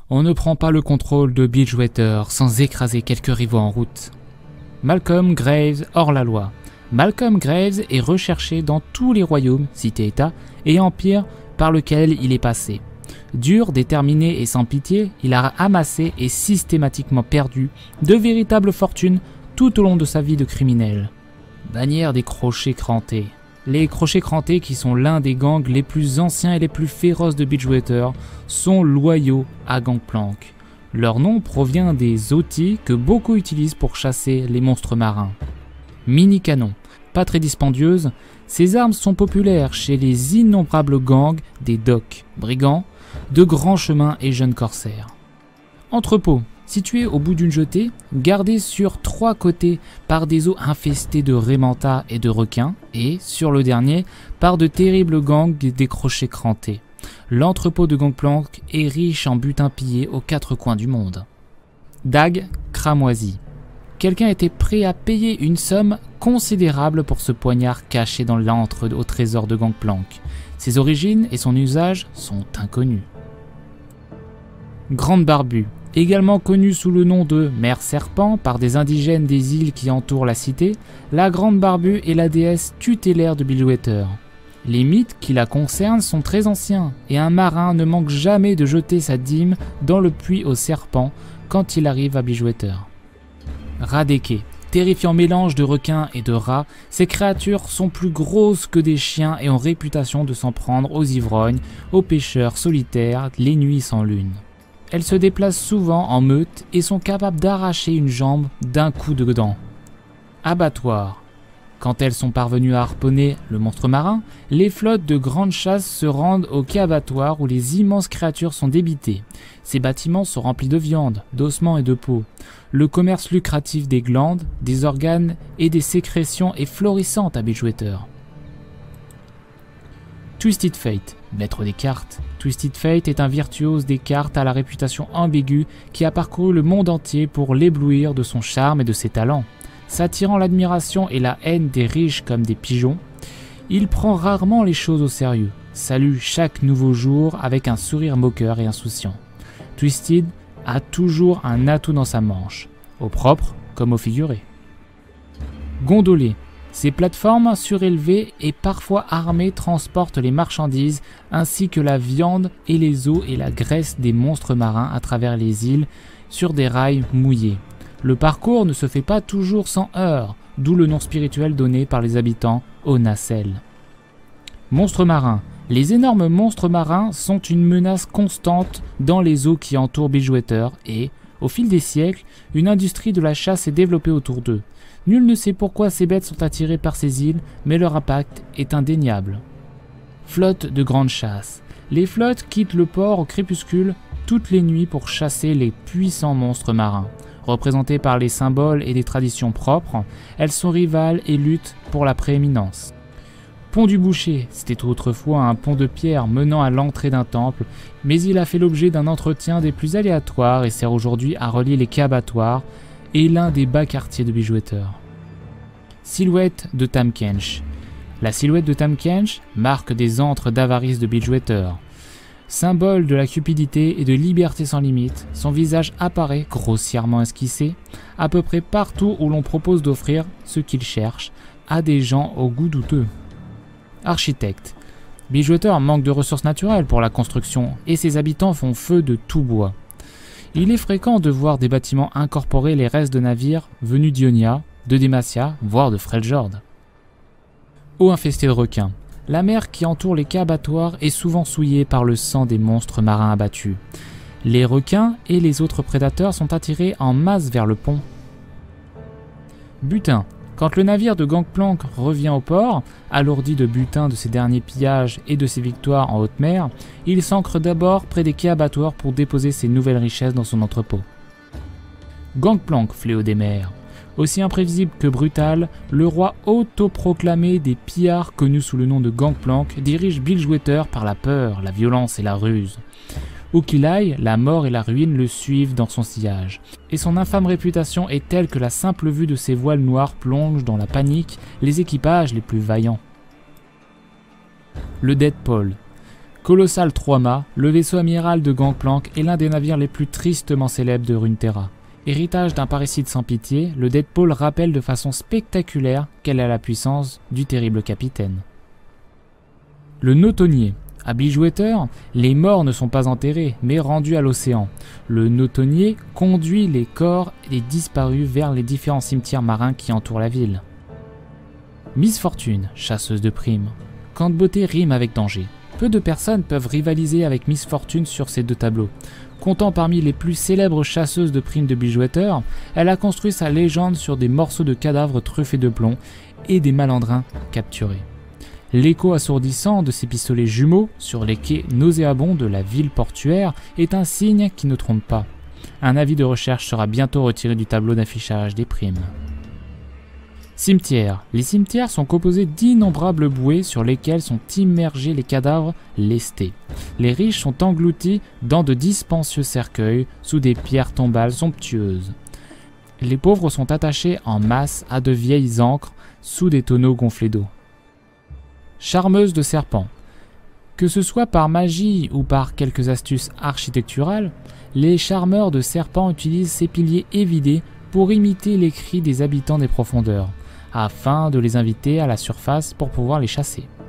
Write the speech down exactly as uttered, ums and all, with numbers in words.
On ne prend pas le contrôle de Bilgewater sans écraser quelques rivaux en route. Malcolm Graves hors la loi. Malcolm Graves est recherché dans tous les royaumes, cités-états et empires par lesquels il est passé. Dur, déterminé et sans pitié, il a amassé et systématiquement perdu de véritables fortunes tout au long de sa vie de criminel. Bannière des crochets crantés. Les crochets crantés, qui sont l'un des gangs les plus anciens et les plus féroces de Bilgewater, sont loyaux à Gangplank. Leur nom provient des outils que beaucoup utilisent pour chasser les monstres marins. Mini-canon. Pas très dispendieuses, ces armes sont populaires chez les innombrables gangs des docks, brigands, de grands chemins et jeunes corsaires. Entrepôt. Situé au bout d'une jetée, gardé sur trois côtés par des eaux infestées de raimentas et de requins, et, sur le dernier, par de terribles gangs des crochets crantés. L'entrepôt de Gangplank est riche en butin pillé aux quatre coins du monde. Dague cramoisie. Quelqu'un était prêt à payer une somme considérable pour ce poignard caché dans l'antre au trésor de Gangplank. Ses origines et son usage sont inconnus. Grande Barbue. Également connue sous le nom de Mère Serpent par des indigènes des îles qui entourent la cité, la Grande Barbue est la déesse tutélaire de Bilgewater. Les mythes qui la concernent sont très anciens, et un marin ne manque jamais de jeter sa dîme dans le puits aux serpents quand il arrive à Bilgewater. Radeke. Terrifiant mélange de requins et de rats, ces créatures sont plus grosses que des chiens et ont réputation de s'en prendre aux ivrognes, aux pêcheurs solitaires, les nuits sans lune. Elles se déplacent souvent en meute et sont capables d'arracher une jambe d'un coup de dent. Abattoir. Quand elles sont parvenues à harponner le monstre marin, les flottes de grande chasse se rendent au quai abattoir où les immenses créatures sont débitées. Ces bâtiments sont remplis de viande, d'ossements et de peau. Le commerce lucratif des glandes, des organes et des sécrétions est florissant à Bilgewater. Twisted Fate, maître des cartes. Twisted Fate est un virtuose des cartes à la réputation ambiguë qui a parcouru le monde entier pour l'éblouir de son charme et de ses talents. S'attirant l'admiration et la haine des riches comme des pigeons, il prend rarement les choses au sérieux, salue chaque nouveau jour avec un sourire moqueur et insouciant. Twisted a toujours un atout dans sa manche, au propre comme au figuré. Gondolé. Ces plateformes surélevées et parfois armées transportent les marchandises ainsi que la viande et les os et la graisse des monstres marins à travers les îles sur des rails mouillés. Le parcours ne se fait pas toujours sans heurts, d'où le nom spirituel donné par les habitants aux nacelles. Monstres marins. Les énormes monstres marins sont une menace constante dans les eaux qui entourent Bilgewater et, au fil des siècles, une industrie de la chasse s'est développée autour d'eux. Nul ne sait pourquoi ces bêtes sont attirées par ces îles, mais leur impact est indéniable. Flotte de grande chasse. Les flottes quittent le port au crépuscule toutes les nuits pour chasser les puissants monstres marins. Représentées par les symboles et des traditions propres, elles sont rivales et luttent pour la prééminence. Pont du Boucher, c'était autrefois un pont de pierre menant à l'entrée d'un temple, mais il a fait l'objet d'un entretien des plus aléatoires et sert aujourd'hui à relier les quais abattoirs et l'un des bas quartiers de Bilgewater. Silhouette de Tahm Kench. La silhouette de Tahm Kench marque des antres d'avarice de Bilgewater. Symbole de la cupidité et de liberté sans limite, son visage apparaît, grossièrement esquissé, à peu près partout où l'on propose d'offrir ce qu'il cherche à des gens au goût douteux. Architecte. Bilgewater manque de ressources naturelles pour la construction et ses habitants font feu de tout bois. Il est fréquent de voir des bâtiments incorporer les restes de navires venus d'Ionia, de Demacia, voire de Freljord. Eau infestée de requins. La mer qui entoure les quais abattoirs est souvent souillée par le sang des monstres marins abattus. Les requins et les autres prédateurs sont attirés en masse vers le pont. Butin. Quand le navire de Gangplank revient au port, alourdi de butin de ses derniers pillages et de ses victoires en haute mer, il s'ancre d'abord près des quais abattoirs pour déposer ses nouvelles richesses dans son entrepôt. Gangplank, fléau des mers. Aussi imprévisible que brutal, le roi autoproclamé des pillards connu sous le nom de Gangplank dirige Bilgewater par la peur, la violence et la ruse. Où qu'il aille, la mort et la ruine le suivent dans son sillage. Et son infâme réputation est telle que la simple vue de ses voiles noirs plonge dans la panique les équipages les plus vaillants. Le Deadpool. Colossal trois-mâts, le vaisseau amiral de Gangplank est l'un des navires les plus tristement célèbres de Runeterra. Héritage d'un parricide sans pitié, le Deadpool rappelle de façon spectaculaire quelle est la puissance du terrible capitaine. Le Notonnier. À Bridgewater, les morts ne sont pas enterrés, mais rendus à l'océan. Le Notonnier conduit les corps des disparus vers les différents cimetières marins qui entourent la ville. Miss Fortune, chasseuse de primes. Quand beauté rime avec danger. Peu de personnes peuvent rivaliser avec Miss Fortune sur ces deux tableaux. Comptant parmi les plus célèbres chasseuses de primes de Bridgewater, elle a construit sa légende sur des morceaux de cadavres truffés de plomb et des malandrins capturés. L'écho assourdissant de ces pistolets jumeaux sur les quais nauséabonds de la ville portuaire est un signe qui ne trompe pas. Un avis de recherche sera bientôt retiré du tableau d'affichage des primes. Cimetières. Les cimetières sont composés d'innombrables bouées sur lesquelles sont immergés les cadavres lestés. Les riches sont engloutis dans de dispensieux cercueils sous des pierres tombales somptueuses. Les pauvres sont attachés en masse à de vieilles ancres sous des tonneaux gonflés d'eau. Charmeuse de serpents. Que ce soit par magie ou par quelques astuces architecturales, les charmeurs de serpents utilisent ces piliers évidés pour imiter les cris des habitants des profondeurs, afin de les inviter à la surface pour pouvoir les chasser.